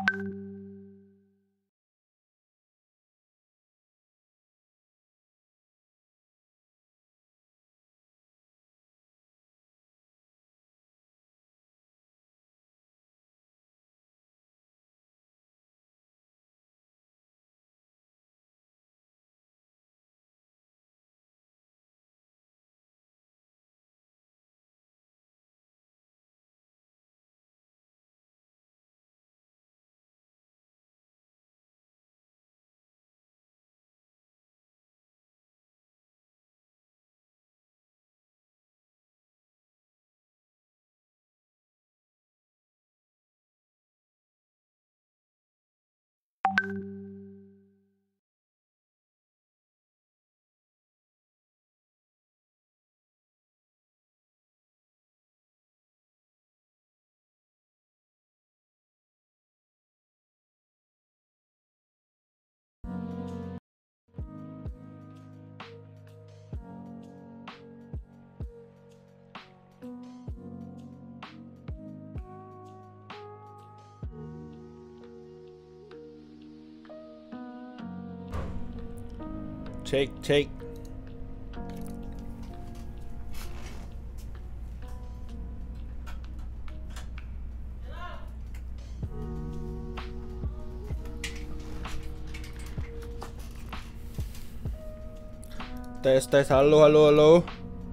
Cek. Tes. Halo.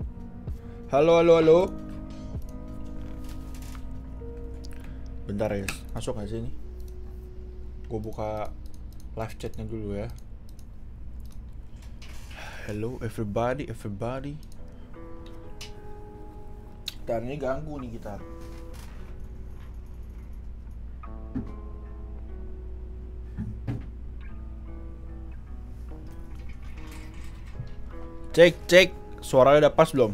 Bentar guys, masuk gak sih ini? Gue buka live chatnya dulu ya. Hello everybody. Ntar ini ganggu nih kita. Cek. Suaranya udah pas belum?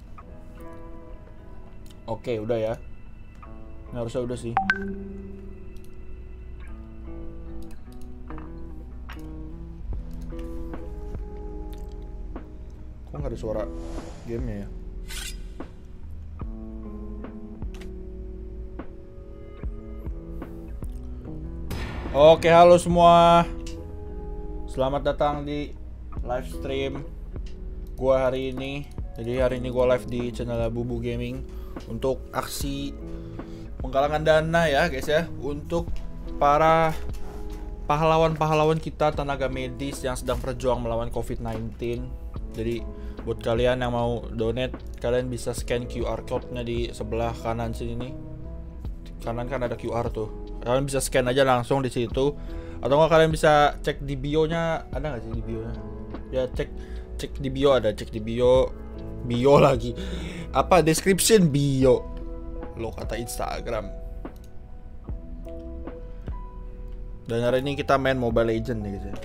Oke, udah ya. Ini harusnya udah sih. Kok nggak ada suara gamenya ya? Oke, halo semua. Selamat datang di live stream gua hari ini. Jadi hari ini gua live di channel Bubu Gaming untuk aksi penggalangan dana ya guys ya, untuk para pahlawan-pahlawan kita tenaga medis yang sedang berjuang melawan COVID-19. Jadi buat kalian yang mau donate, kalian bisa scan QR code-nya di sebelah kanan sini. Kanan kan ada QR tuh. Kalian bisa scan aja langsung di situ. Atau enggak kalian bisa cek di bio-nya, ada nggak sih di bio-nya? Ya cek di bio, ada cek di bio lagi. Apa description bio? Lo kata Instagram. Dan hari ini kita main Mobile Legends nih guys ya.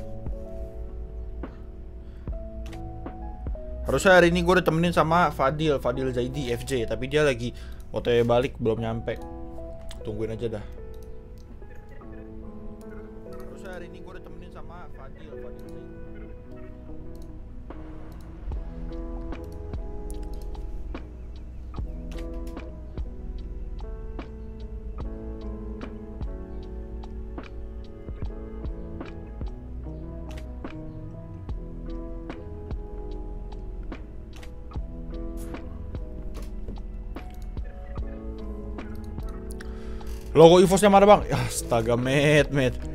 Harusnya hari ini gue ditemenin sama Fadil Zaidi FJ, tapi dia lagi OTW balik belum nyampe. Tungguin aja dah. Harusnya hari ini gue ditemenin sama Fadil Zaidi. Logo EVOS-nya mana bang? Ya astaga met.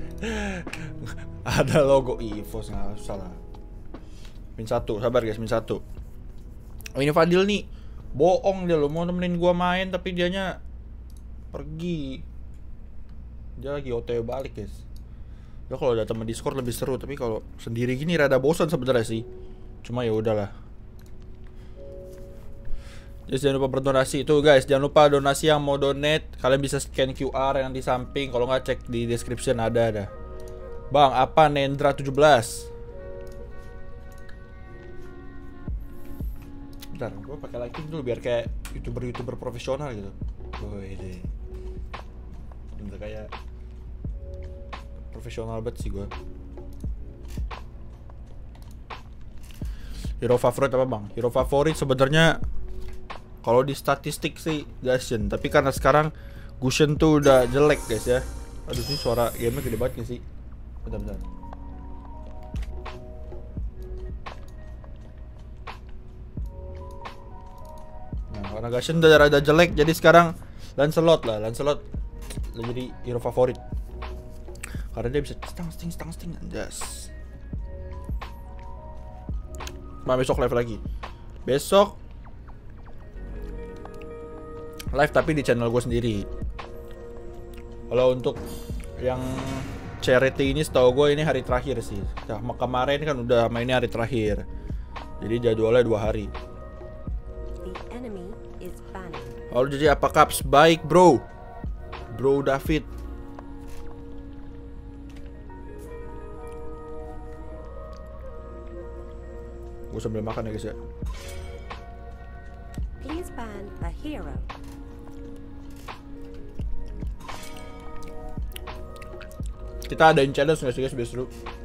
Ada logo EVOS, nggak usah lah. Min 1, sabar guys, min 1. Oh ini Fadil nih, bohong dia lo, mau nemenin gua main tapi dianya pergi. Dia lagi OTW balik guys. Ya kalau ada teman Discord lebih seru, tapi kalau sendiri gini rada bosan sebenarnya sih. Cuma ya udahlah. Just jangan lupa berdonasi itu guys, jangan lupa donasi yang mau donate, kalian bisa scan QR yang di samping, kalau nggak cek di description ada. Bang, apa Nendra 17? Bentar, gue pakai lighting dulu biar kayak YouTuber profesional gitu. Wih, bentar kayak profesional banget sih gue. Hero favorit apa bang? Hero favorit sebenarnya kalau di statistik sih Gusion, tapi karena sekarang Gusion tuh udah jelek guys ya. Aduh, ini suara game-nya gede banget gak sih? Bentar. Nah, karena Gashen udah rada jelek, jadi sekarang Lancelot lah. Lancelot jadi hero favorit. Karena dia bisa sting anjas. Besok live lagi. Besok live tapi di channel gue sendiri. Kalau untuk yang charity ini setahu gue ini hari terakhir sih. Nah, kemarin kan udah mainnya hari terakhir. Jadi jadwalnya 2 hari. Lalu jadi apa Caps? Baik bro. Bro David. Gue sambil makan ya guys ya. Please ban a hero. Kita adain challenge nggak sih guys, biar seru.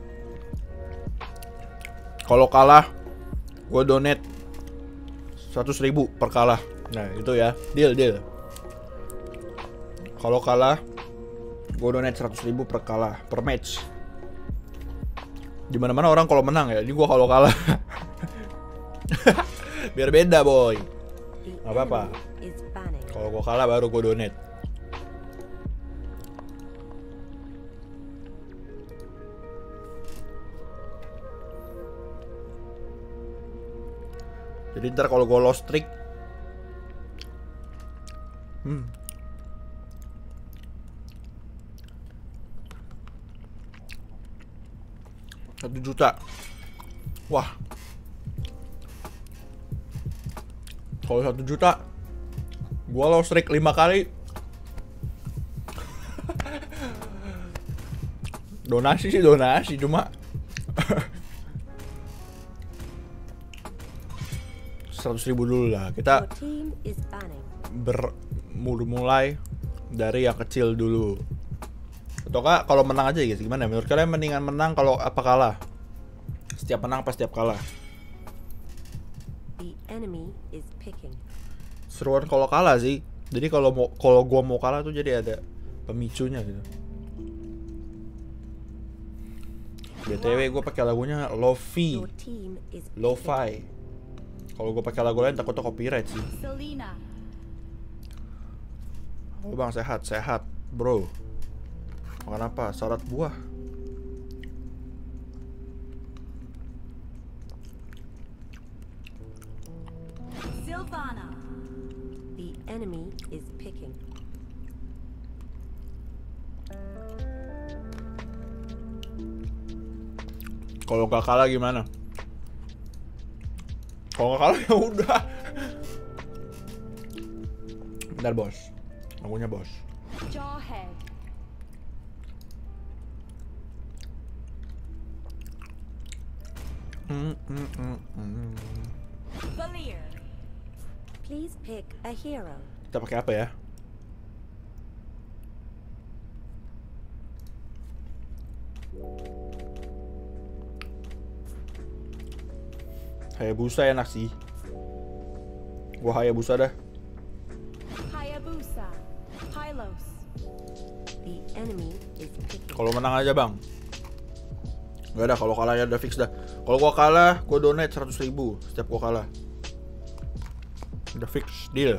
Kalau kalah, gue donate 100.000 per kalah. Nah itu ya, deal. Kalau kalah, gue donate 100.000 per kalah, per match. Dimana-mana orang kalau menang ya, ini gue kalau kalah. Biar beda boy. Gak apa-apa. Kalau gue kalah baru gue donate. Jadi ntar kalau gue lost streak, 1 juta. Wah. Kalau 1 juta, gue lost streak 5 kali. Donasi sih donasi, cuma 100.000 dulu lah. Kita mulai dari yang kecil dulu. Atau kak kalau menang aja guys, gimana? Menurut kalian mendingan menang kalau apa kalah? Setiap menang apa setiap kalah? Seruan kalau kalah sih. Jadi kalau gua mau kalah tuh jadi ada pemicunya gitu. BTW gue pakai lagunya Lo-Fi. Kalau gue pakai lagu lain takutnya copyright sih. Oh bang, sehat bro. Makan apa? Salad buah. Sylvana. The enemy is picking. Kalau gak kalah gimana? Kalau gak kalah ya udah. Bentar bos, lagunya bos. Jawhead. Valier. Please pick a hero. Kita pakai apa ya? Hayabusa enak sih. Gua Hayabusa dah. Hayabusa. Hylos. The enemy is picking. Kalau menang aja bang. Gak ada, kalau kalah ya udah fix dah. Kalau gua kalah, gua donate 100.000 setiap gua kalah. Udah fix, deal.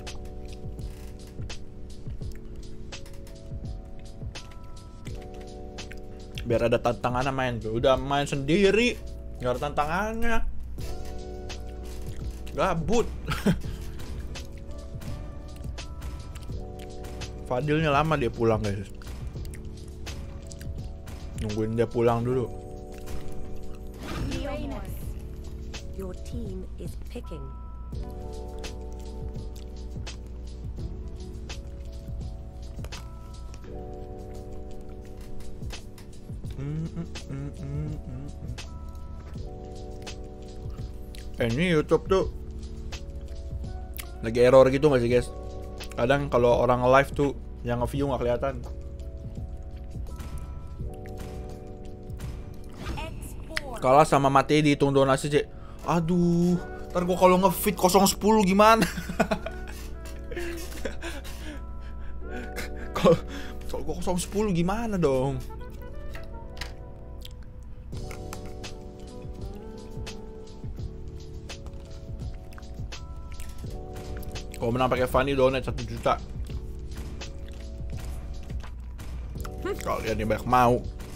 Biar ada tantangannya main tuh. Udah main sendiri, gak ada tantangannya. Gabut. Fadilnya lama dia pulang guys. Nungguin dia pulang dulu. Your team is picking. Ini YouTube tuh lagi error gitu gak sih guys? Kadang kalau orang live tuh yang nge-view gak kelihatan. Kalah sama mati dihitung donasi cek. Aduh, ntar gua kalau nge-feed 010 gimana? Kalau gua 0-10 gimana dong? Kalau menang pakai Fanny donate 1 juta. Kalian yang banyak mau.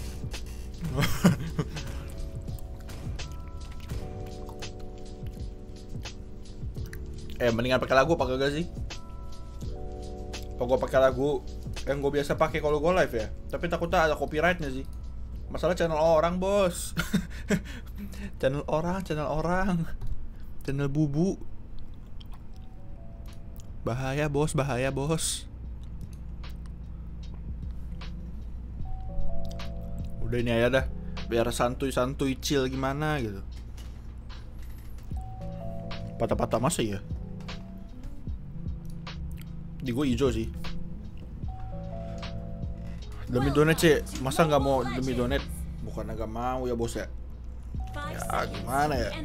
Mendingan pakai lagu apa kagak sih? Kalau gue pakai lagu yang gue biasa pakai kalau gue live ya, tapi takutnya ada copyrightnya sih. Masalah channel orang bos. channel orang, channel bubu. Bahaya bos, bahaya bos. Udah ini aja dah, biar santuy-santuy chill gimana gitu. Patah-patah masa ya? Di gue hijau sih. Demi donate sih, masa nggak mau demi donate? Bukan nggak mau ya bos ya? Ya gimana ya?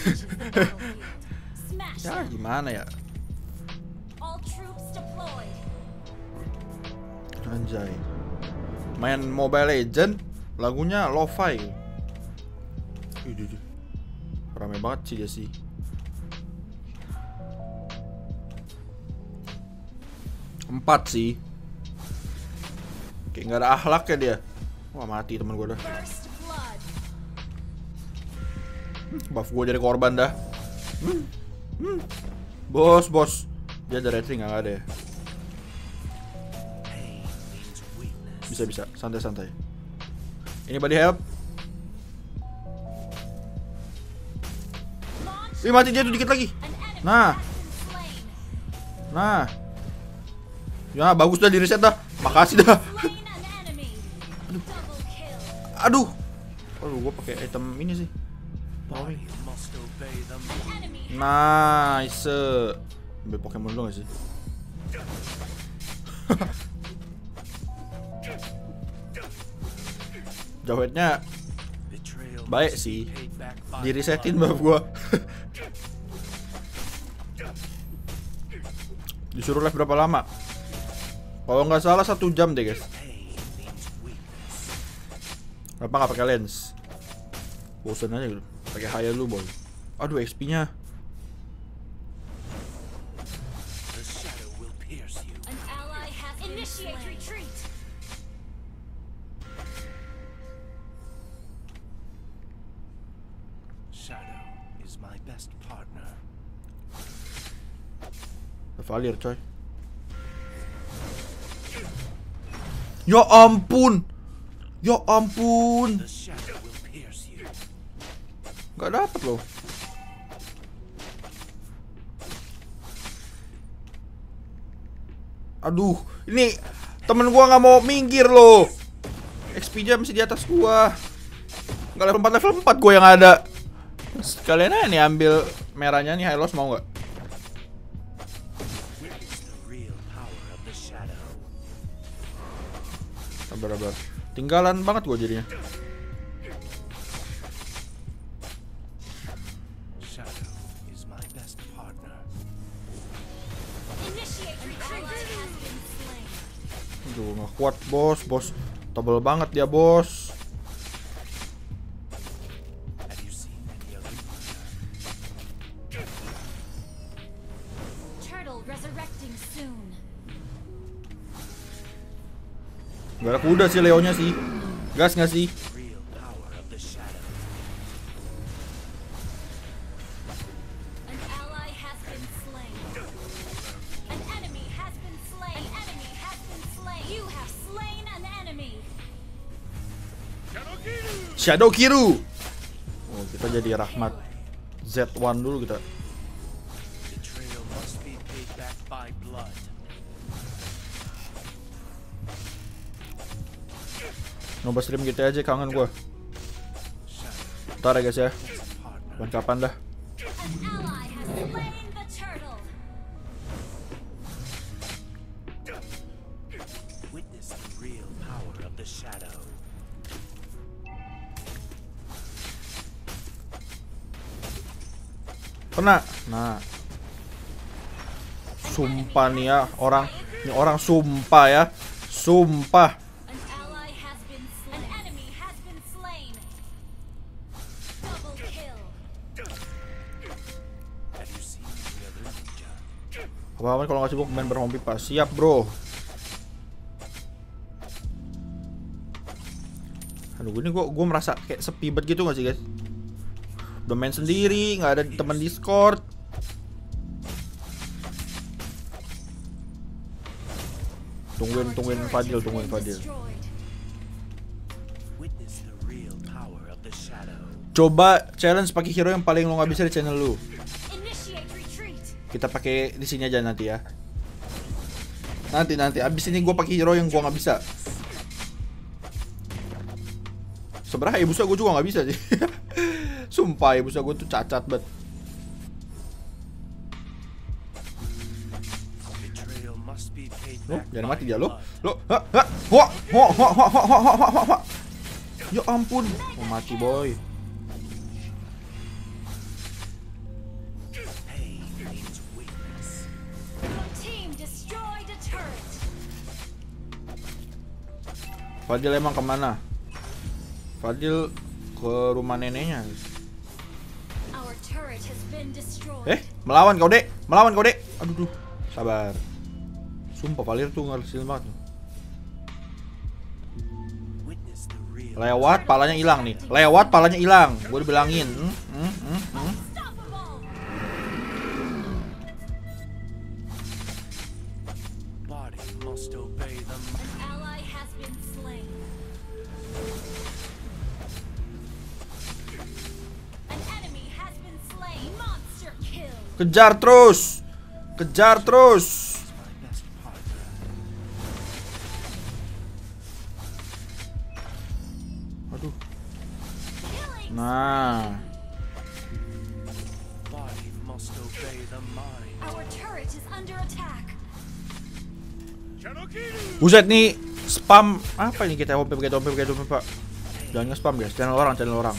Ya gimana ya? Anjay. Main Mobile Legend, lagunya lo-fi. Rame banget sih dia sih. Empat sih. Kayak nggak ada akhlak ya dia. Wah mati teman gue dah. Buff gue jadi korban dah. Bos. Dia ada retri nggak ada ya? Bisa. Santai. Ini body help. Ih mati dia tuh dikit lagi. Nah. Ya bagus dah di reset dah. Makasih dah. Aduh. Gua pakai item ini sih. Nice. Ambil Pokemon dulu gak sih? Jawetnya baik sih. Di resetin buff gua. Disuruh live berapa lama? Kalau nggak salah 1 jam deh guys. Kenapa nggak pakai lens? Bosan aja gitu. Pakai high dulu boy. Aduh XP-nya. Valir coy. Ya ampun. Gak dapet loh. Aduh, ini temen gua nggak mau minggir loh. XP-nya masih di atas gua. Gak level 4 gua yang ada. Sekalian aja nih ambil merahnya nih, Hylos mau nggak? Sabar. Tinggalan banget gua jadinya. Aduh, nggak kuat bos. Tebel banget dia bos. Gak ada kuda sih Leonya sih. Gas nggak sih? Shadow Kiru. Oh, kita jadi Rahmat Z1 dulu kita. Nyoba stream gitu aja, kangen gua. Ntar ya guys ya. Kapan dah. Kena. Nah. Sumpah nih ya, orang sumpah ya. Sumpah. An ally has been slain. An enemy has been slain. Double kill. Have you seen the other ninja? Apa-apa kalau nggak sibuk main berhompi pas. Siap bro. Aduh, ini gue merasa kayak sepi banget gitu nggak sih guys? Udah main sendiri, nggak ada teman Discord. Tungguin Fadil, tungguin Fadil. Witness the real power of the shadow. Coba challenge pakai hero yang paling lo nggak bisa di channel lu. Initiate retreat. Kita pakai di sini aja nanti ya. Nanti abis ini gue pakai hero yang gue nggak bisa. Sebenarnya Hayabusa gue juga nggak bisa sih. Sumpah Hayabusa gue tuh cacat banget. Betrayal must be paid Lo back jangan by mati dia lo. blood. Ya ampun, mau mati boy. Pain means weakness. Your team destroyed a turret. Fadil emang kemana? Fadil ke rumah neneknya. Our turret has been destroyed. Melawan kau dek, melawan kau dek. Aduh, sabar. Sumpah Valir tuh ngeresil banget. Witness the real Lewat palanya hilang nih. Lewat palanya hilang. Gue dibilangin. Unstoppable. body must obey the An ally has been slain. An enemy has been slain. Monster kill. Kejar terus. Kejar terus. my best partner. Aduh. Killing. Nah. Body must obey the mind. Our turret is under attack. Buset nih spam apa ini kita HP Pak. Jangan nge-spam guys, channel orang. Ally has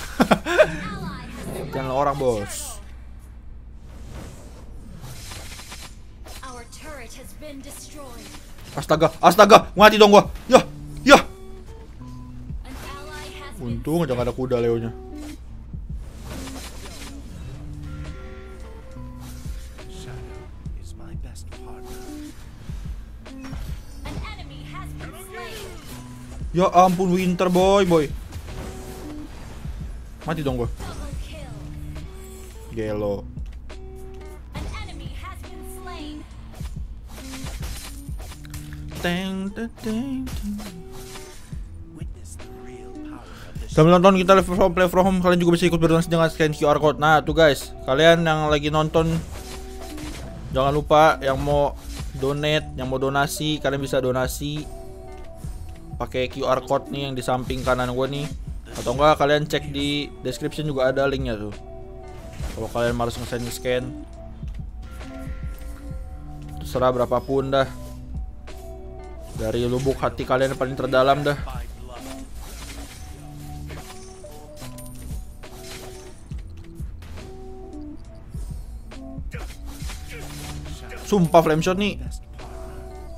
been Channel orang bos. Our turret has been destroyed. Astaga, mati dong gua. Ya. An ally has been Untung aja gak ada kuda Leonya. Shadow is my best partner. An enemy has been slain. Ya ampun Winter boy. Mati dong gua. Double kill. Gelo. An enemy has been slain. Teng. Witness the real power of the shadow. Sambil nonton kita live from play from home, kalian juga bisa ikut berdonasi dengan scan QR code. Nah tuh guys, kalian yang lagi nonton jangan lupa yang mau donate, yang mau donasi, kalian bisa donasi pakai QR code nih yang di samping kanan gue nih. Atau enggak kalian cek di description juga ada linknya tuh. Kalau kalian harus nge-scan, terserah berapapun dah. Dari lubuk hati kalian yang paling terdalam dah. By blood. Sumpah flame shot nih. Best partner.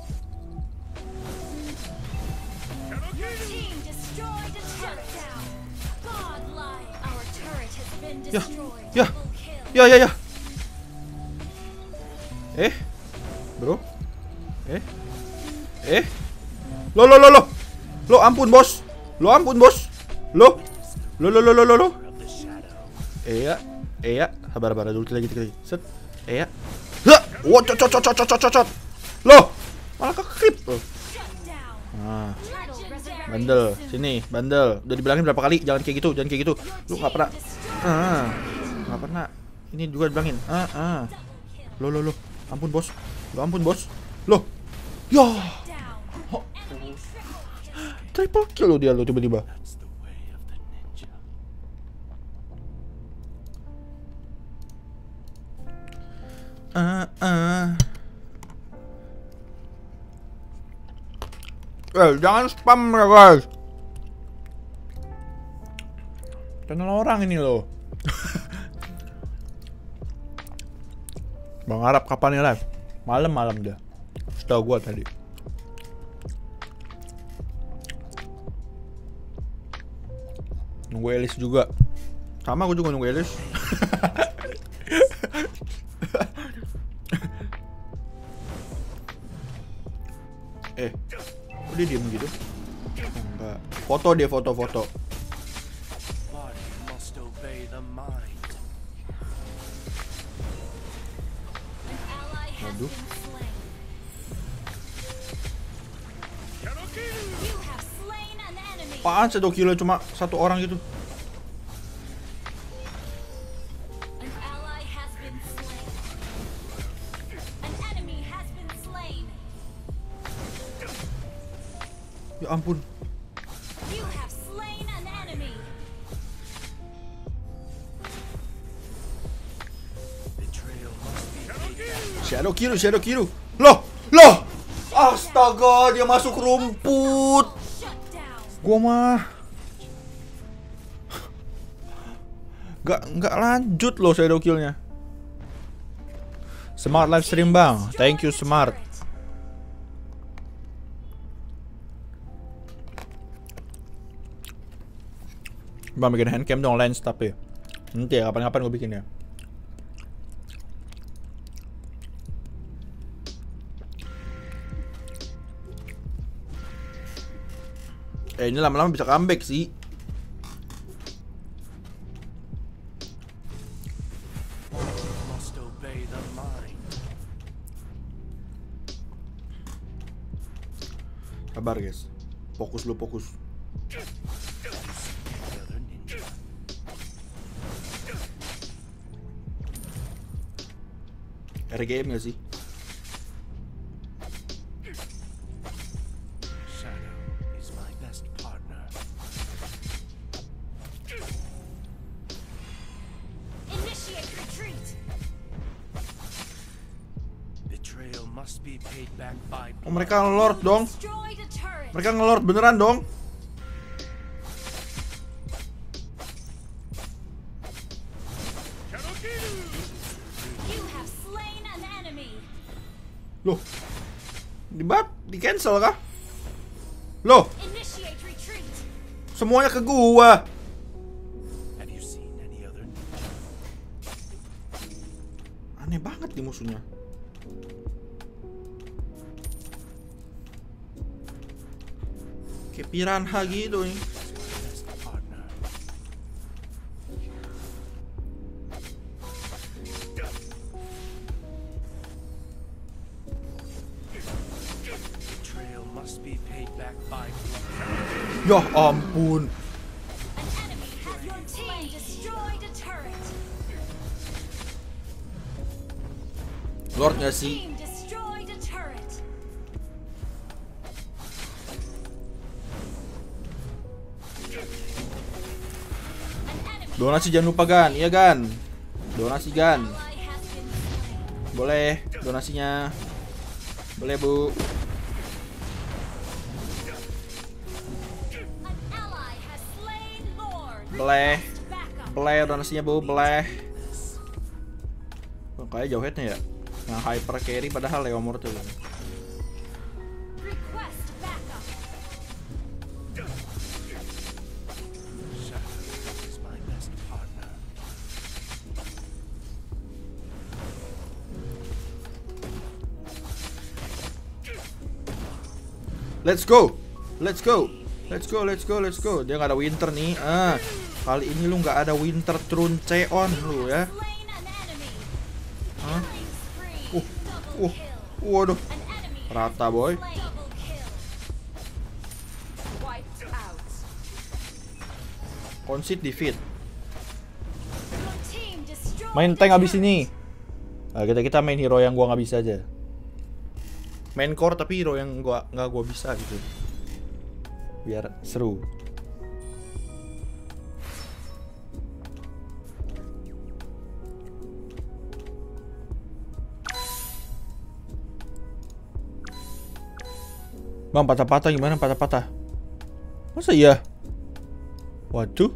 Your team destroyed a turret. Down. Godlike. Our turret has been destroyed. ya. Double kill. Ya. Bro. Lo ampun bos. Lo. Of the shadow. Iya. Sabar dulu lagi. Set. Iya. Lah. Wah, cocot. Lo. Malah kekrip. Shut down. Nah, Turtle resurrected. bandel. Sini, bandel. Udah dibilangin berapa kali jangan kayak gitu. Lu enggak pernah. Enggak pernah. Ini juga dibilangin. Double kill. Lo. Ampun bos. Lo. Ya. Down. Enemy triple kill. Triple kill lo dia lo tiba-tiba. That's the way of the ninja. Jangan spam ya guys. Channel orang ini loh. Bang Arab kapan nih live? Malam dia. Setahu gua tadi. Nunggu Elis juga. Sama aku juga nunggu Elis. Kok dia diem gitu? Enggak. Foto dia, foto. Body must obey the mind. An ally has Waduh. been slain. You have slain an enemy. Apaan Shadow Killer cuma satu orang gitu? An ally has been slain. An enemy has been slain. Ya ampun. You have slain an enemy. Betrayal must be paid back. Shadow Killer. Loh. Astaga, dia masuk rumput. Shut down. Gua mah Nggak lanjut loh Shadow Kill-nya. Smart live stream bang. Thank you Smart. Bang bikin handcam dong lens tapi nanti ya kapan-kapan gue bikin ya. Ini lama-lama bisa comeback sih. Must obey the mind. Sabar guys. Fokus. The other ninja. RGM gak sih? Shadow is my best partner. Initiate retreat. Betrayal must be paid back by Oh mereka ngelord dong. Destroyed a turret. Mereka ngelord beneran dong. You have slain an enemy. Loh. Di cancel kah? Loh, Initiate retreat. semuanya ke gua. Have you seen any other ninja? Aneh banget nih musuhnya. Kayak piranha gitu nih. Best partner. Betrayal must be paid back by blood. Ya ampun. An enemy has your team destroyed a turret. Lord gak sih? Team destroyed a turret. An enemy Donasi jangan lupa Gan, iya Gan. Donasi Gan. ally has been slain. Boleh donasinya. Boleh Bu. An ally has slain Lord. Boleh. Backup. Boleh donasinya Bu, boleh. Oh, kayak jauh headnya ya. Yang hyper carry padahal Leomord tuh. Request backup. Shadow is my best partner. Let's go. Dia nggak ada winter nih. Kali ini lu nggak ada winter Truncheon lu ya. Slain an enemy. Hah? Killing spree. Double kill. Waduh. An enemy has Rata, been boy. slain. Double kill. Wiped out. Concede defeat. Your team destroyed Main the tank abis turret. ini. Nah, kita main hero yang gua nggak bisa aja. Main core tapi hero yang nggak gua bisa gitu. Biar seru. Bang, patah-patah gimana patah-patah? Masa iya? Waduh.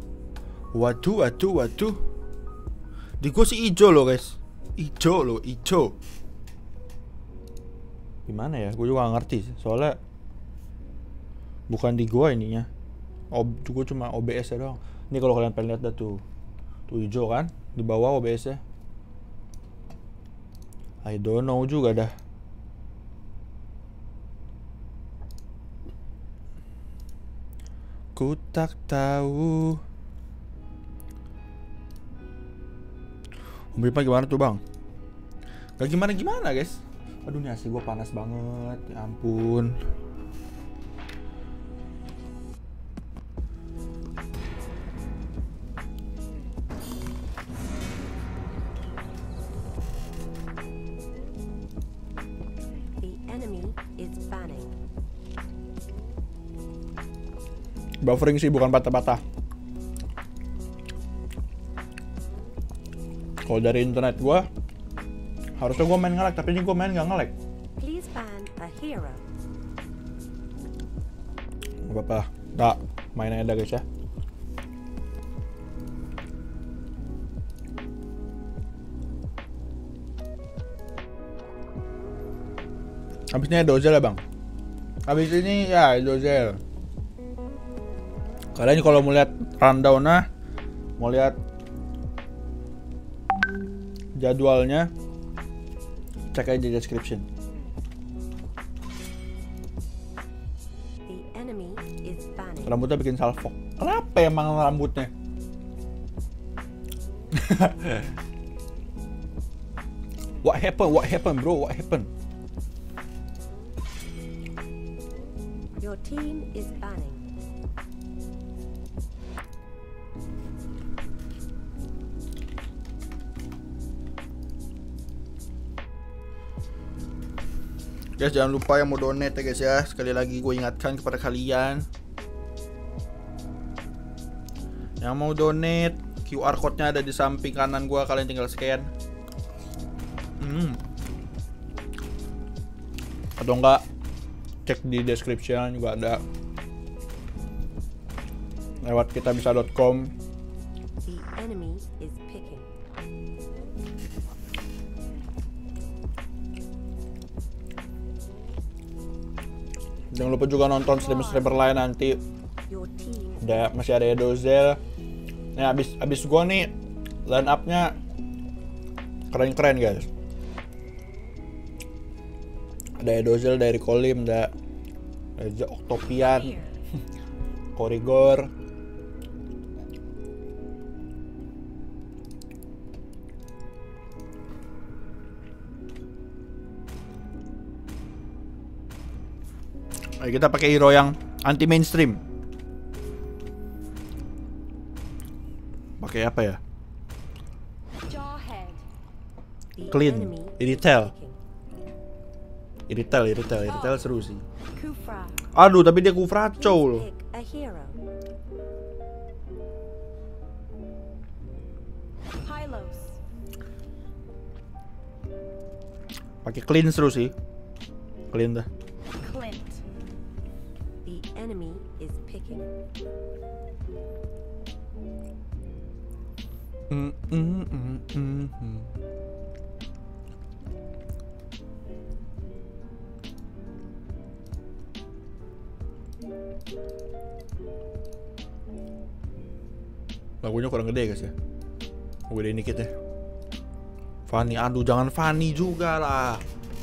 Di gua sih ijo loh guys. Ijo. Gimana ya? Gue juga gak ngerti sih. Soalnya bukan di gua ininya. Gua cuma OBS ya doang. Ini kalau kalian pengen lihat dah tuh hijau kan di bawah OBS-nya. I don't know juga dah. Ku tak tahu. Om Bipa gimana tuh bang? Gak gimana guys. Aduh nih asli gue panas banget. Ya ampun. The enemy is banning. Buffering sih bukan patah-patah. Kalau dari internet gua harusnya gua main nge-lag, tapi ini gua main nggak nge-lag. Please ban a hero. Gak apa-apa, tak main aja dah guys ya. Habis ini ada Dozel ya bang. Habis ini ya Dozel. Kalian kalau mau lihat rundown-nya, mau lihat jadwalnya, cek aja di description. The enemy is banning. Rambutnya bikin salfok. Kenapa emang rambutnya? What happened bro? What happened? Your team is banning. Guys, jangan lupa yang mau donate ya guys ya. Sekali lagi gue ingatkan kepada kalian, yang mau donate, QR code-nya ada di samping kanan gue. Kalian tinggal scan. Atau enggak, cek di description juga ada. Lewat kitabisa.com. The enemy is picking. Jangan lupa juga nonton streamer lain nanti. Your team Masih ada Dozel. Nih abis gua nih line up-nya keren-keren guys. Ada Dozel dari Kolim, ada Octopian, Korigor. Ayo kita pakai hero yang anti mainstream. Pakai apa ya? Jawhead. The Clean, enemy Iritel. is picking. Iritel seru sih. Kufra. Aduh, tapi dia Kufraco loh. Pick a hero. Hylos. Pakai clean seru sih. Clean dah. Clint. The enemy is picking. Lagunya kurang gede guys ya. Gedein dikit ya. Fanny, aduh jangan Fanny juga lah.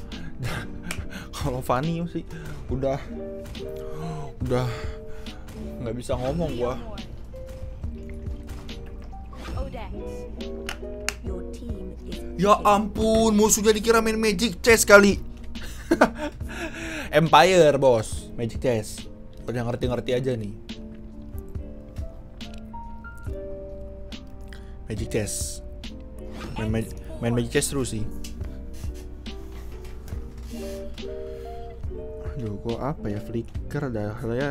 Kalau Fanny sih udah nggak bisa ngomong gua. Odex. Your team is Ya ampun, musuhnya dikira main Magic Chess kali. Empire bos, Magic Chess. Udah ngerti-ngerti aja nih. Magic Chess. Main Magic Chess terus sih. Aduh, kok apa ya, flicker dah ya.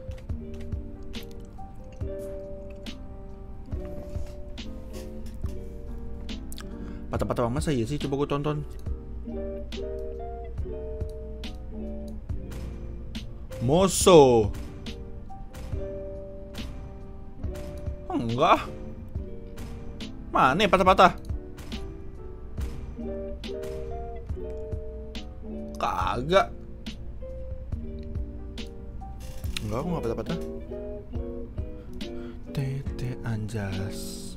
Patah-patah masa ya sih, coba gue tonton. Moso. Enggak. Mana ya patah-patah? Kagak. Enggak, aku nggak patah-patah. Anjas.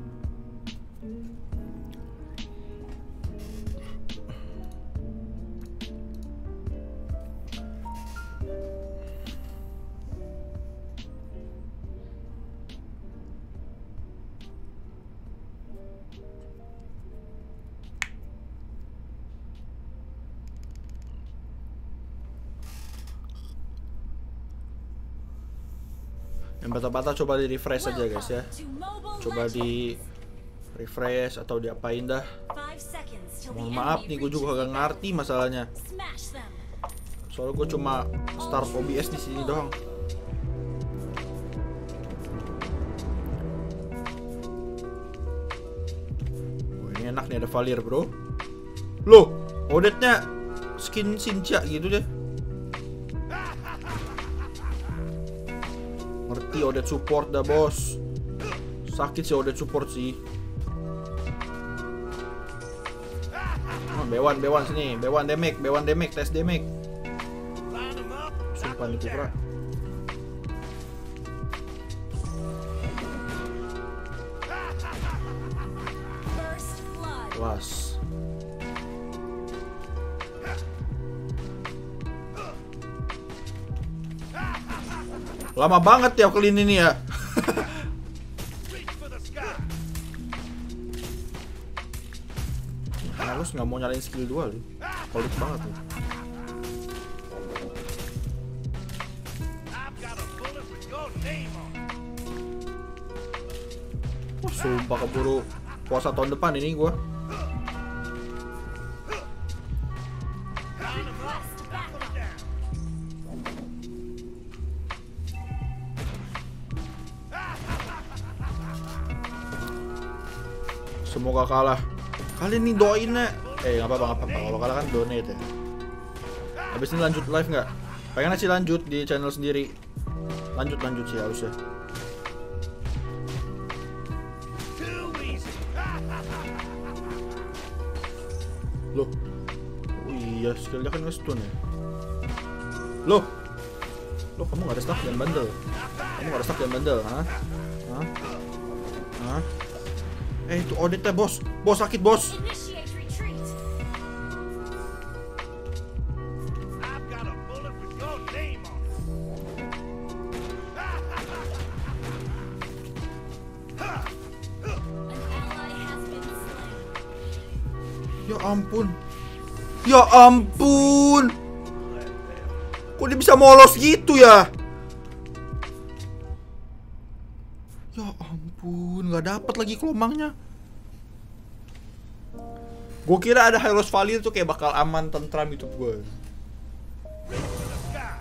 Yang bata-bata coba di refresh aja guys ya. Welcome to Mobile Coba Legends. di refresh atau diapain dah. 5 seconds till the Mohon maaf enemy nih, gue juga reaches gak the ngerti masalahnya. battle. Smash them. Soalnya gue cuma start OBS di sini doang. Wah, ini enak nih ada Valir bro. Loh, Odette-nya skin Xinjia gitu deh. Ngerti Odette support dah bos. Sakit sih Odette support sih. Oh, Bewan sini, Bewan damage, tes damage. Line 'em up. Sumpah nih Kukra. First blood. Was. Lama banget ya clean ini ya. Reach for the sky. Halus nggak mau nyalain skill 2 lu. Pelit banget nih. I've got a bullet with your name on it. Wah, sumpah keburu puasa tahun depan ini gua. Line 'em up. Request Knock 'em backup. down. Semoga kalah. Kalian nih doainnya. Nggak apa-apa. Kalau kalah kan donate ya. Habis ini lanjut live nggak? Pengen sih lanjut di channel sendiri. Lanjut sih harusnya. Too easy. Loh. Oh iya, skillnya kan nge-stun ya. Loh, kamu nggak ada stack dan bandel. Hah? Itu Odette bos. Bos sakit bos. Initiate retreat. I've got a bullet with your name on it. An ally has been slain. Ya ampun. Kok dia bisa molos gitu ya? Ya ampun, nggak dapat lagi kelomangnya. Gue kira ada Hylos Valir tuh kayak bakal aman, tentram hidup gue. Reach for the sky.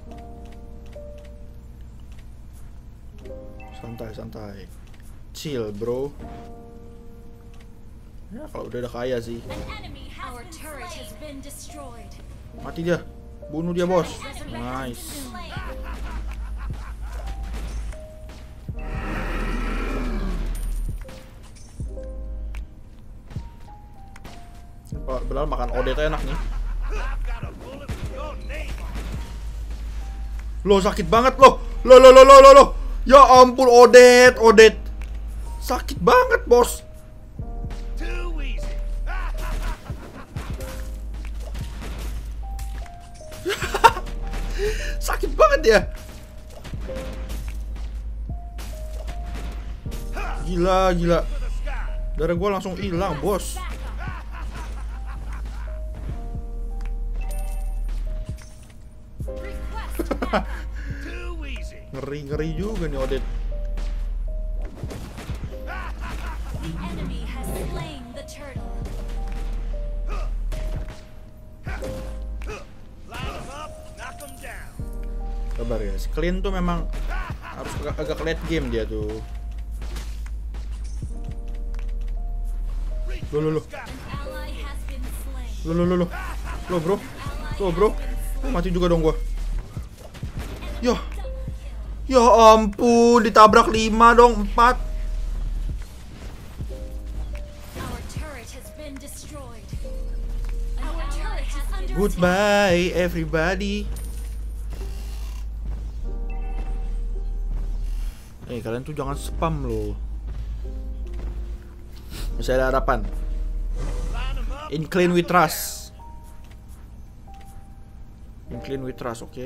Santai. Chill, bro. Ya kalau udah kaya sih. An enemy has Our turret has been destroyed. Mati dia. Bunuh dia, bos. Resurrection Nice. slain. Benar makan Odette enak nih. I've got a bullet with your name on it. Loh, sakit banget loh. Loh. Ya ampun, Odette. Sakit banget, bos. Too easy. Sakit banget ya. Gila. For the sky. Darah gua langsung hilang, bos. Request backup. Too easy. Ngeri juga nih Odette. The enemy has slain the turtle. Line 'em up. Knock 'em down. Sabar guys. Clean tuh memang harus agak late game dia tuh. Reach Loh. An ally has been slain. Loh, bro. Mati juga dong gua. Ya ampun, ditabrak 5 dong, 4. Our turret has been destroyed. Our turret has under Goodbye everybody. Kalian tuh jangan spam loh. Masih ada harapan. Incline with trust. Incline with trust, oke.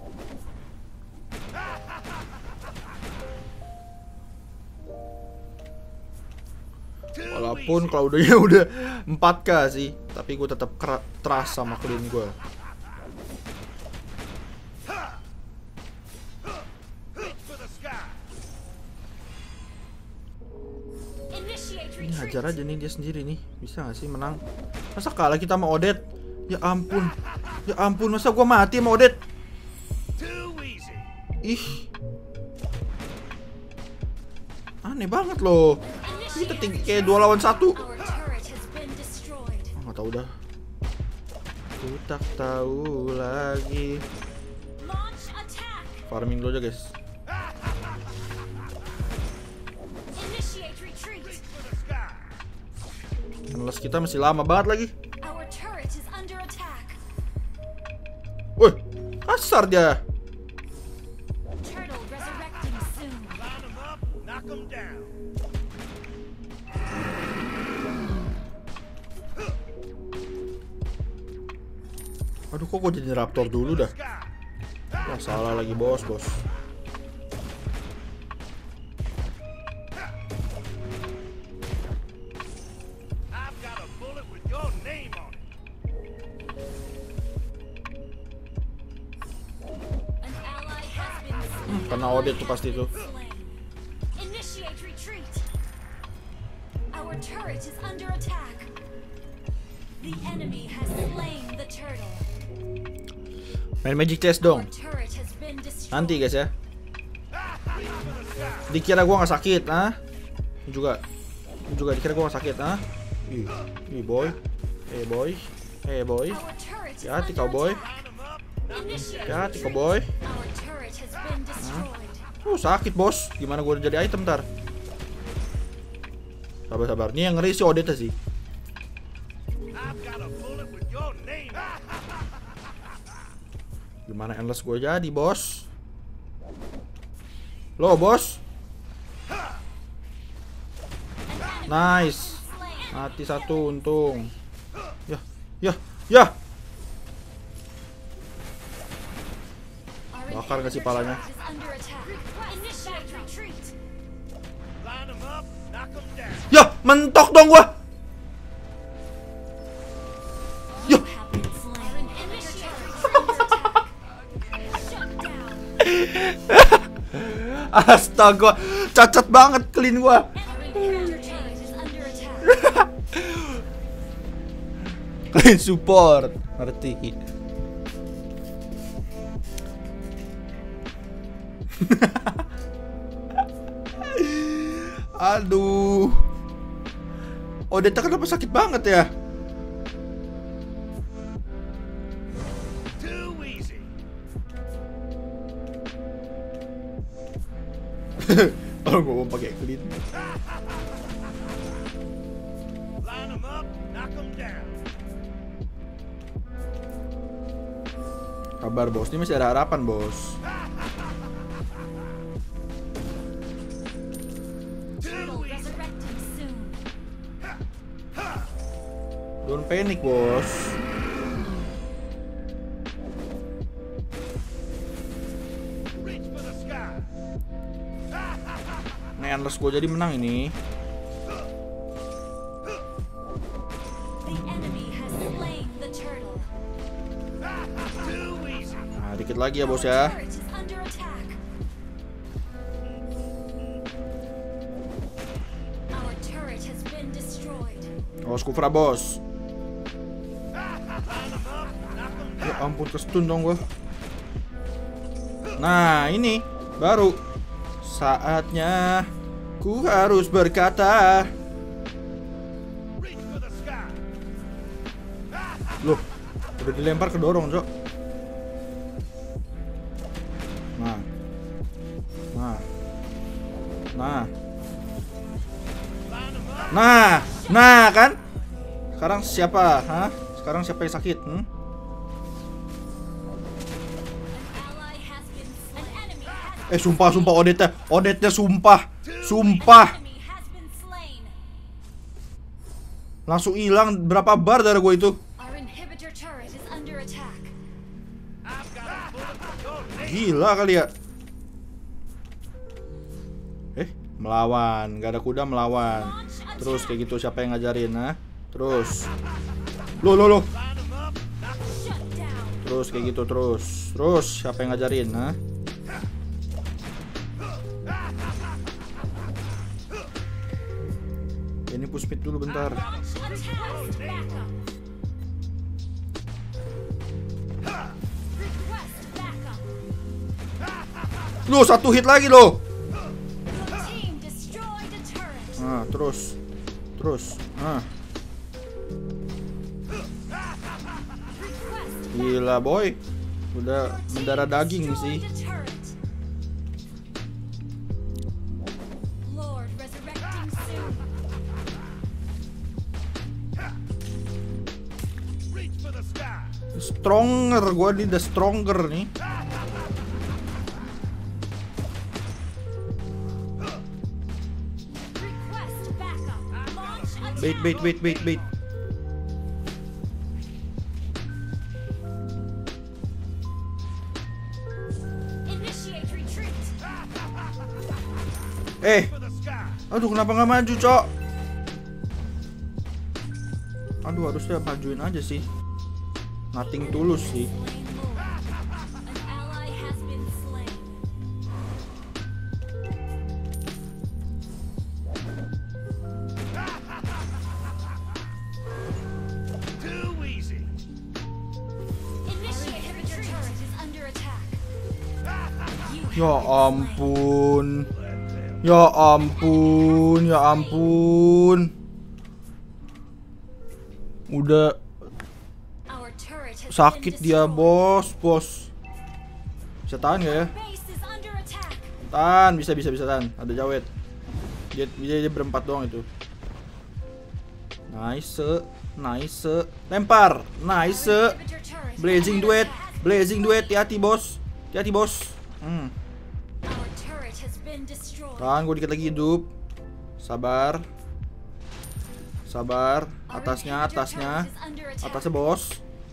Walaupun Claudio udah 4K sih, tapi gue tetap trust sama clean gue. Ini hajar aja nih dia sendiri nih. Bisa gak sih menang? Masa kalah kita sama Odette? Ya ampun. Ya ampun, masa gua mati sama Odette? Ih. Aneh banget loh. Kita tinggi kayak 2 lawan 1. Nggak tahu dah. Ku tak tahu lagi. Farming dulu aja guys. Unless kita masih lama banget lagi. Woi, kasar dia. Aduh, kok gue jadi raptor dulu dah. Wah, salah lagi bos. Karena Odette tuh pasti tuh. Main magic chest dong. Nanti guys ya. Dikira gua nggak sakit, ah? Juga dikira gua nggak sakit, ah? Ih boy. Hati kau boy. Sakit bos. Gimana gue jadi item ntar? Sabar. Nih yang ngeri si Odette sih. Gimana endless gue jadi bos? Lo bos. Nice. Mati satu untung. Ya. Bakar gak sih palanya? Ya, mentok dong gua. Ya. Astaga, cacat banget clean gua. Clean support, ngerti. Aduh. Odette kenapa sakit banget ya? Kalau gue mau pakai clean. Kabar bos, ini masih ada harapan bos. Don't panic bos. Nih endless gue jadi menang ini. Nah, dikit lagi ya bos ya. Awas Kufra bos. Ya ampun, kestun dong gua. Nah ini baru saatnya ku harus berkata. Loh, udah dilempar ke dorong, Cok. Nah kan? Sekarang siapa? Hah? Sekarang siapa yang sakit? Sumpah Odette-nya sumpah. Enemy has been slain. Langsung hilang berapa bar darah gue itu. Our inhibitor turret is under attack. I've got a bullet for your name. Gila kali ya. Melawan, gak ada kuda melawan. Terus kayak gitu siapa yang ngajarin, nah? Terus. Loh. Line 'em up. Shut down. Terus kayak gitu terus siapa yang ngajarin, nah? Ini push mid dulu bentar. Launch attack. Backup. Request backup. Loh, satu hit lagi loh. Your team destroyed a turret. Nah, terus. Nah, Request gila boy. Udah Your team mendarah daging destroyed sih. a turret. Lord resurrecting soon. Reach for the sky. Stronger, gua di the stronger nih. Request backup. Launch attack. Bait. Initiate retreat. For the sky. Aduh, kenapa nggak maju, Cok? Aduh, harusnya majuin aja sih. Nothing tulus sih. Slain Lord. An ally has been slain. Too easy. Initiate retreat. Turret is under attack. You Ya have been ampun. slain. Ya ampun. Udah Our turret has sakit been dia, destroyed. bos. Bisa tahan gak ya? Base is under attack. Tahan, bisa tahan. Ada Jawet. Dia berempat doang itu. Nice. Lempar. Nice. Our inhibitor turret is Blazing under duet. attack. Hati-hati, bos. Our turret has been destroyed. Tahan, gue dikit lagi hidup. Sabar. Our Atasnya. inhibitor turret is under attack. Atasnya, bos.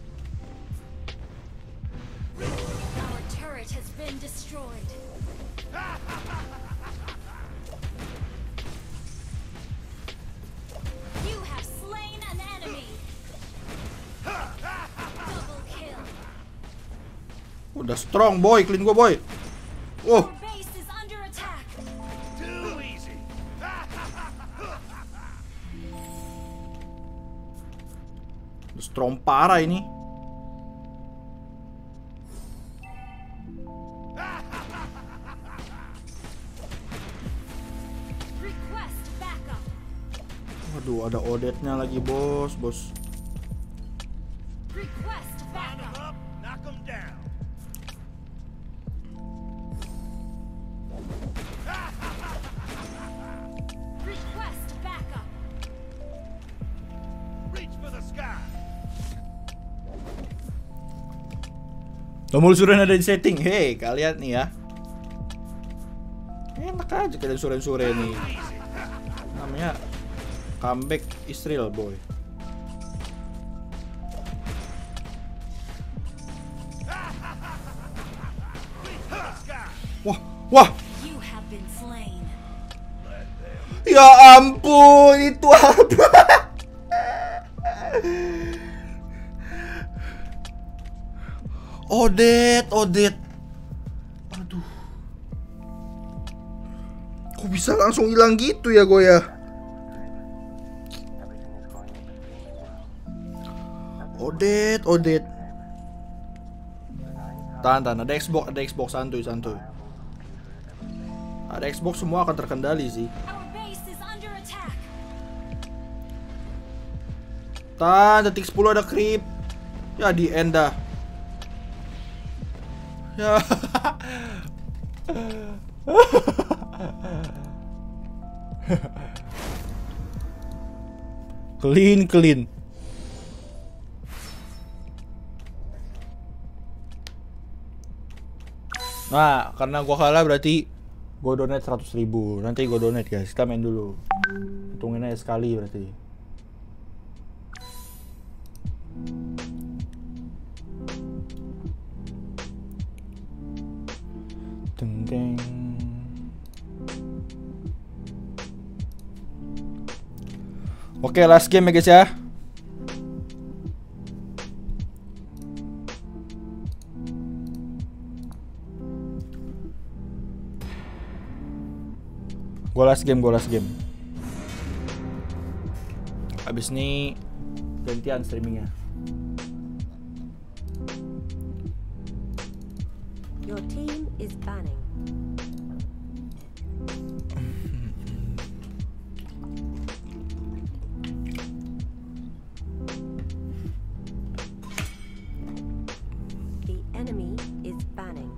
Our turret has been destroyed. You have slain an enemy. Double kill. Udah strong, boy. Clean gue, boy. Our base is under attack. Too easy. Strong parah ini. Request backup. Waduh, ada Odette-nya lagi, bos. Request Line 'em backup. up. Knock 'em down. Request backup. Reach for the sky. Tombol suren ada di setting. Hei, kalian nih ya. Enak aja kalian suren-suren nih. Namanya comeback is real, boy. Reach for the sky. Wah. You have been slain. Ya ampun, itu apa? Odette. Aduh. Kok bisa langsung hilang gitu ya, gue ya? Odette. Tahan, ada Xbox santuy. Ada Xbox semua akan terkendali sih. Our base is under attack. Tahan, detik 10 ada creep. Ya di end dah. Ya. Clean. Nah, karena gua kalah berarti gua donate 100.000. Nanti gua donate guys. Kita main dulu. Hitungin aja sekali berarti. Deng deng. Oke, last game ya guys ya. Gue last game. Abis ini gantian streamingnya. Your team is banning. The enemy is banning.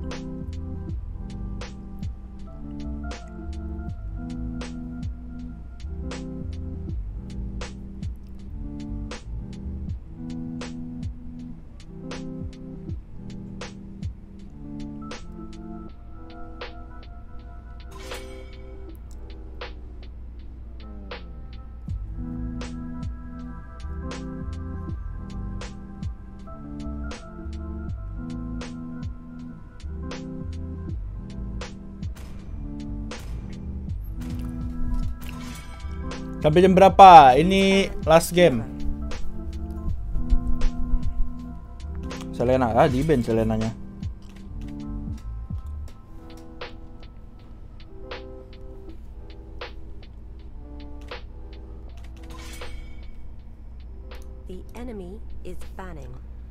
Sampai jam berapa? Ini last game. Selena, di ban Selenanya. The enemy is banning.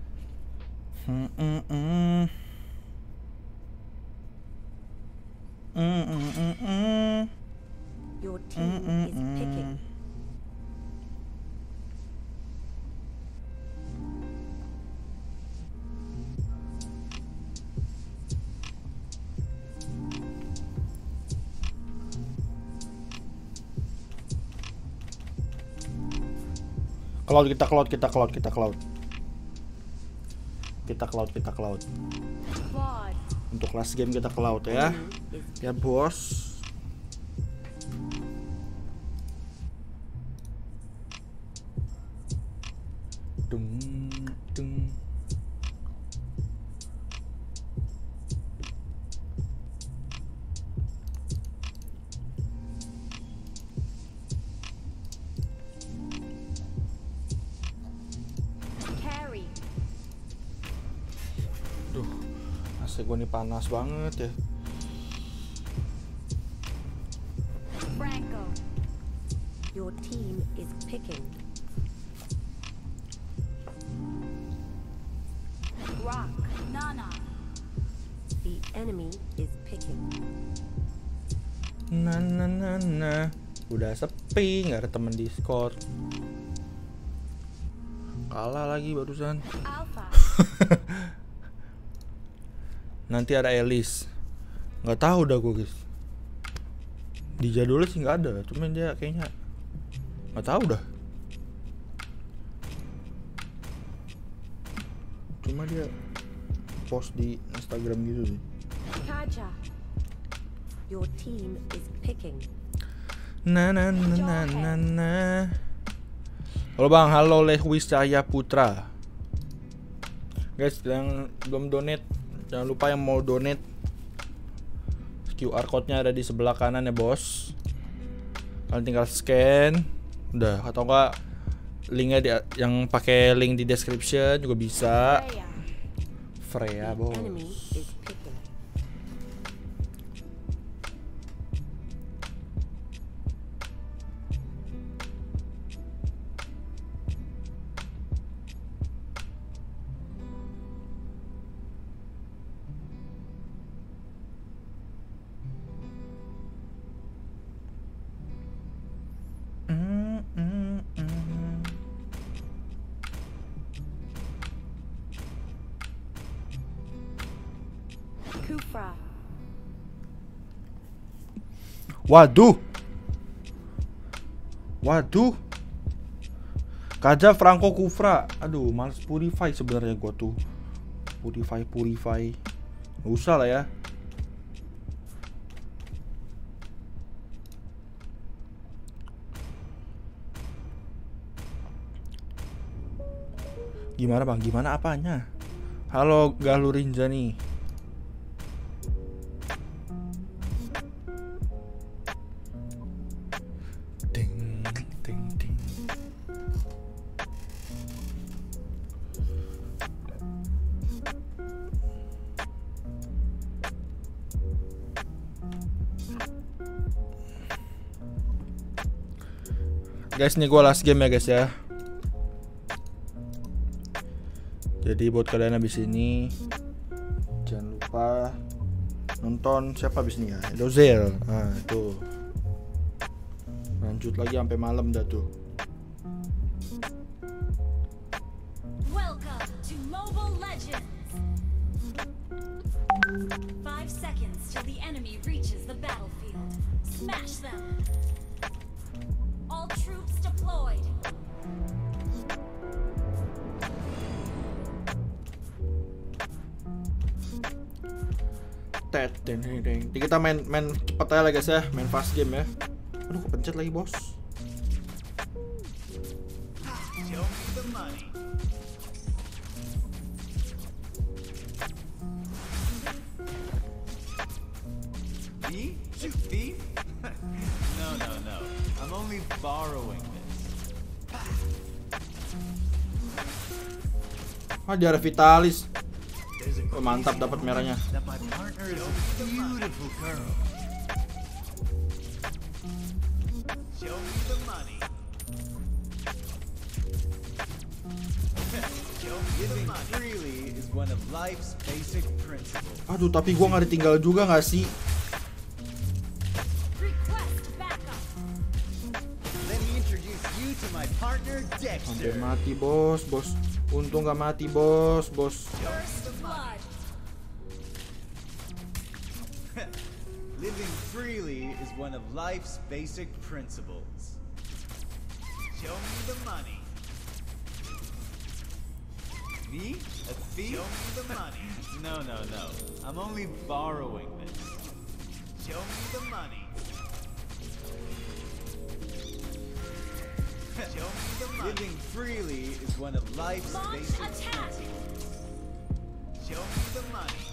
Your team is picking. Kita cloud. Quad. Untuk last game kita cloud ya. Ya bos. Dung. Carry. Duh, AC gue nih panas banget ya. Franco. Your team is picking. Rock. Nana. The enemy is picking. Nah. Udah sepi, nggak ada temen Discord. Kalah lagi barusan. Alpha. Nanti ada Elis. Nggak tahu dah gue guys. Di jadulnya sih nggak ada, cuman dia kayaknya nggak tahu dah. Cuma dia post di Instagram gitu sih. Kaja. Your team is picking. Nah. Halo bang, halo Lewis Cahaya Putra. Guys, yang belum donate, jangan lupa yang mau donate. QR code-nya ada di sebelah kanan ya bos. Kalian tinggal scan. Udah, atau enggak linknya yang pakai link di description juga bisa. Freya bos. Enemy is picking. Kufra. Waduh. Kaja Franco Kufra. Aduh, males purify sebenarnya gua tuh. Purify. Nggak usah lah ya. Gimana bang? Gimana apanya? Halo Galuh Rinjani. Ding ding ding. Guys, nih gue last game ya guys ya. Jadi buat kalian habis ini jangan lupa nonton siapa habis ini ya, Dozel. Nah itu lanjut lagi sampai malam dah tuh. Welcome to Mobile Legends. 5 seconds till the enemy reaches the battlefield. Smash them. All troops deployed. Jadi kita main cepet aja lah guys ya, main fast game ya. Aduh kepencet lagi bos. Show me the money. Me? A thief? No. I'm only borrowing this. Ah dia ada Vitalis. There's a Oh, mantap dapat merahnya. that my partner is a beautiful girl. Show me the money. Show me the Living money. freely is one of life's basic principles. Aduh tapi gua nggak ditinggal juga nggak sih? Request backup. Let me introduce you to my partner Hampir Dexter. mati bos. Untung nggak mati bos. First blood. Living freely is one of life's basic principles. Show me the money. Me? A thief? Show me the money. No. I'm only borrowing this. Show me the money. Show me the money. Living freely is one of life's Launch basic attack. principles. Show me the money.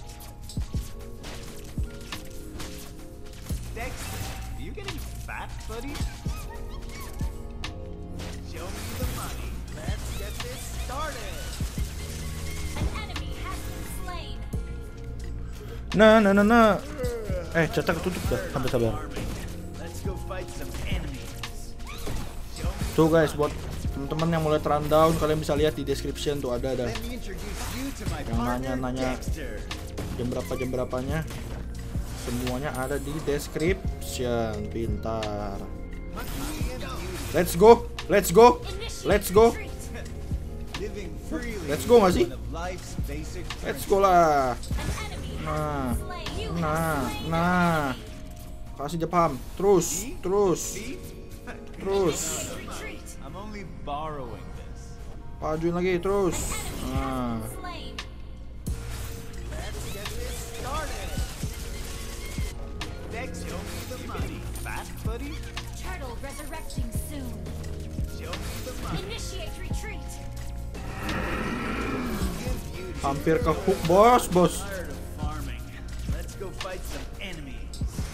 Dexter, are you getting fat, buddy? Show me the money. Let's get this started. An enemy has been slain. Nah. Cetak ketutup dah. Sabar. Farming. Let's go fight some enemies. Show me Tuh guys, buat teman-teman yang mulai rundown, kalian bisa lihat di description tuh ada Let me introduce you to my Yang partner nanya-nanya. Dexter. jam berapanya. Semuanya ada di description. Pintar. Let's go. Initiate retreat. Living freely Let's go nggak is sih? one of life's basic Let's go lah. An enemy has Nah. been slain. You have slain Nah. Kasih dia paham. Terus. thief. retreat. I'm only borrowing this. Pajuin lagi terus. Enemy Nah. has been slain. Let's get this started. Dexter, show me the money. Fat, buddy? Turtle resurrecting soon. Show me the money. Initiate retreat. Hampir ke hook bos. Tired of farming. Let's go fight some enemies.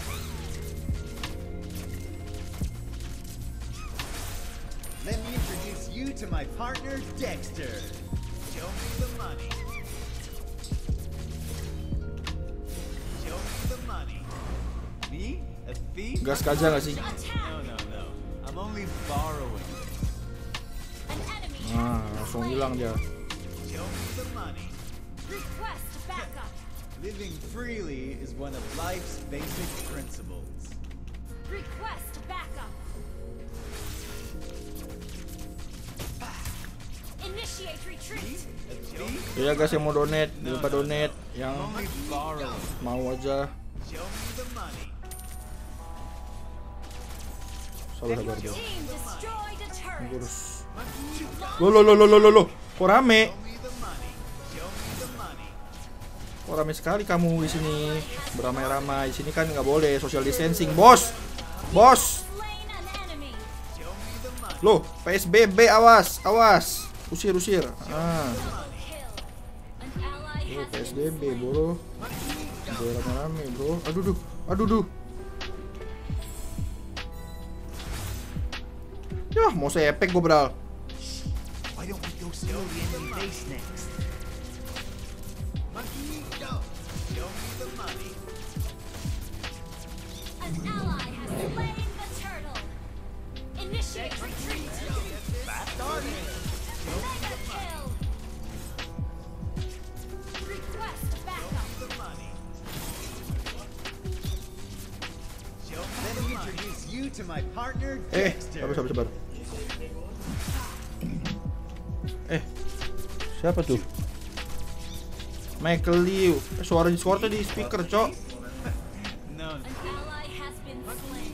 Let me introduce you to my partner Dexter. Show me the money. Show me the money. Me? A thief? Gas aja nggak sih? Attack. No. I'm only borrowing this. An enemy Nah, has been langsung slain. hilang dia. Show me the money. Request backup. Living freely is one of life's basic principles. Request backup. Initiate retreat. A thief? Ya guys yang mau donate, jangan lupa donate. Yang I'm only borrowing. mau aja. Show me the money. Sabar Your dia. team destroyed a turret. Terus. Launch Lo. Kok rame? Show me the money. Show me the money. Kok ramai sekali kamu di sini, beramai-ramai. Di sini kan nggak boleh social distancing, bos. Bos. Slain an enemy. Loh, PSBB, awas, awas. Usir. Ah, Kill. An ally oh, has been PSBB, bro. Udah rame-rame, bro. Aduh. Yah, mau sepek gue bral. Why don't we go steal the enemy base next? Monkey, go. Show me the money. An ally has slain the turtle. Initiate retreat. Mega kill. Request backup. The money. Let me introduce you to my partner, Eh, Dexter. sabar. Siapa tuh? Michael Liu. Suara Discord di speaker, cok. No, An ally has been slain.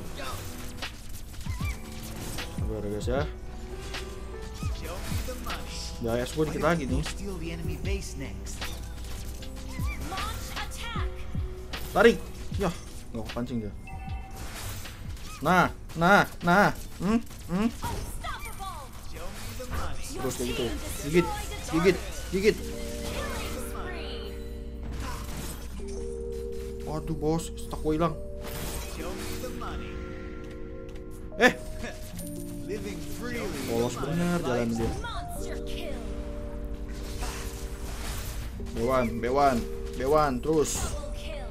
Sabar guys ya. Show me the money. Bahaya gue why dikit don't lagi we go nih. steal the enemy base next? Launch attack. Tarik. Yah, nggak kepancing dia. Nah. Unstoppable. Show me the money. Terus kayak gitu. Team destroyed a Gigit. Killing spree. Waduh bos, stak gue hilang. Show me the money. Living freely. Polos bener jalan dia. Monster kill. Bewan, terus. Double kill.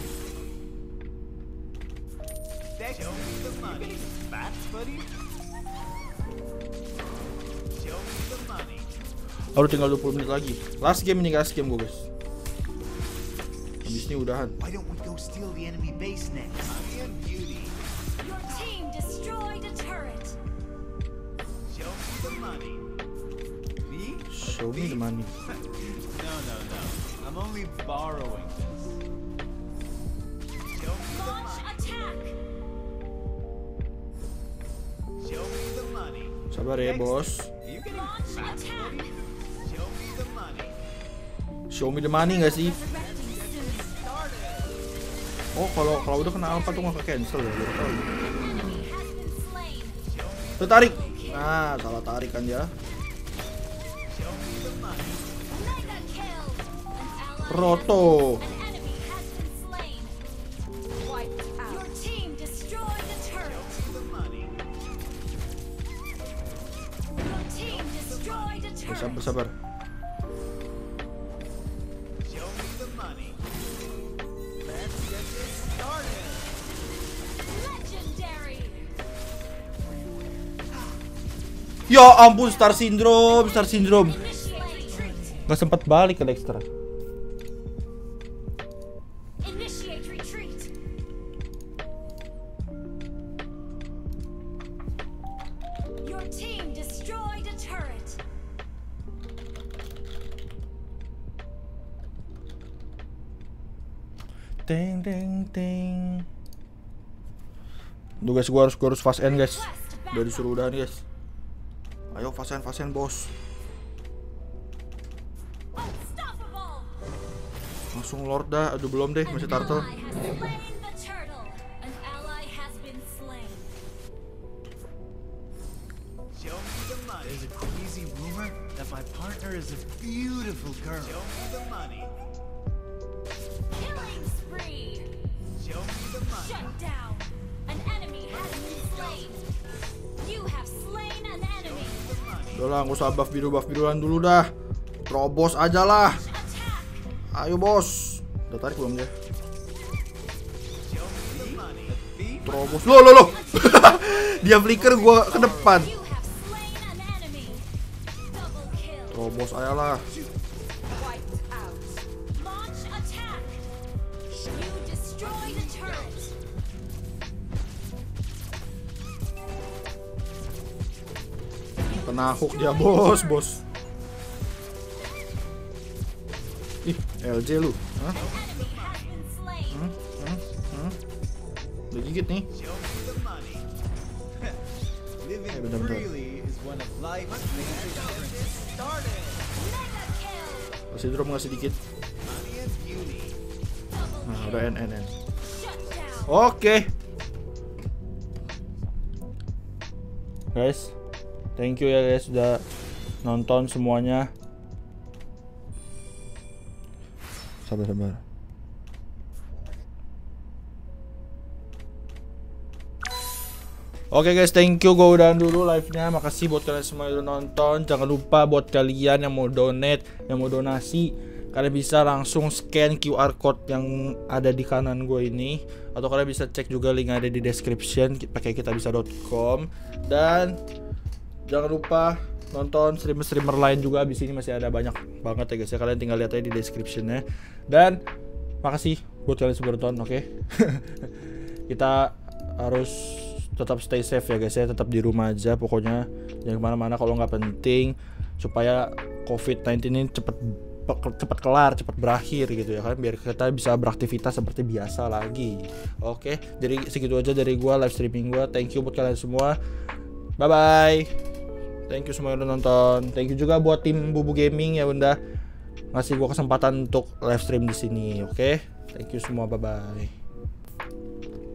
Show me the money. Fat buddy. Show me the money. Baru tinggal 20 menit lagi. Last game gue guys. Habis ini udahan. Why don't we go steal the enemy base next? Money and beauty. Your team destroyed a turret. Show me the money. Me? Show me the money. No. I'm only borrowing this. Show me the Launch money. attack. Show me the money. Sabar ya bos. You can Launch attack. Show me the money. Show me the money nggak sih? Resurrecting soon. Oh kalau udah kena alpha tuh nggak ke cancel ya. Baru tahu. Enemy has been slain. Tuh, tarik. Nah, salah tarik kan ya. Show me the money. Mega kill. An ally Roto. An enemy has been slain. Wiped out. Your team destroyed the turret. The money. Your team destroyed a turret. Sabar. Show me the money. Let's get this started. Legendary. Ya ampun, Star Syndrome. Initiate retreat. Gak sempat balik ke Dexter. Initiate retreat. Your team destroyed a turret. Ting. Duh guys, gua harus fast end guys. Udah disuruh udahan guys. Ayo fast end bos. Unstoppable. Langsung Lord dah. Aduh belum deh, masih turtle. Ally has slain the turtle. An ally has been slain. Show me the money. There's a crazy rumor that my partner is a beautiful girl. Show me the money. Killing spree. Show me the money. Shut down. An enemy has been slain. You have slain an enemy. Udah lah, nggak usah buff biruan dulu dah. Terobos aja lah. Attack. Ayo bos. Udah tarik belum dia? Show me the money. Terobos. Loh. Dia flicker gua ke depan. You have slain an enemy. Double kill. Terobos aja lah. Wiped out. Launch attack. You destroyed a turret. Kena hook dia bos. Ih, LJ lu. Hah? Enemy has been slain. Udah gigit nih. Show me the money. Living bentar. freely is one of life's major principles. Started. Mega kill. Masih drop nggak sedikit. Money and beauty. Udah N. Shut down. Oke. Guys, thank you ya guys udah nonton semuanya. Sabar. Oke guys, thank you. Gue udahan dulu live-nya. Makasih buat kalian semua yang udah nonton. Jangan lupa buat kalian yang mau donate, yang mau donasi, kalian bisa langsung scan QR code yang ada di kanan gue ini, atau kalian bisa cek juga link ada di description pakai kitabisa.com. Dan jangan lupa nonton streamer-streamer lain juga. Abis ini masih ada banyak banget ya guys ya. Kalian tinggal lihat aja di description-nya. Dan makasih buat kalian semua nonton, oke? Kita harus tetap stay safe ya guys ya, tetap di rumah aja pokoknya, jangan kemana-mana kalau nggak penting, supaya COVID-19 ini cepet kelar, cepet berakhir gitu ya kan, biar kita bisa beraktivitas seperti biasa lagi. Oke, jadi segitu aja dari gua, live streaming gua. Thank you buat kalian semua, bye bye. Thank you semua yang udah nonton. Thank you juga buat tim Bubu Gaming ya udah ngasih gua kesempatan untuk live stream di sini. Oke, thank you semua, bye bye.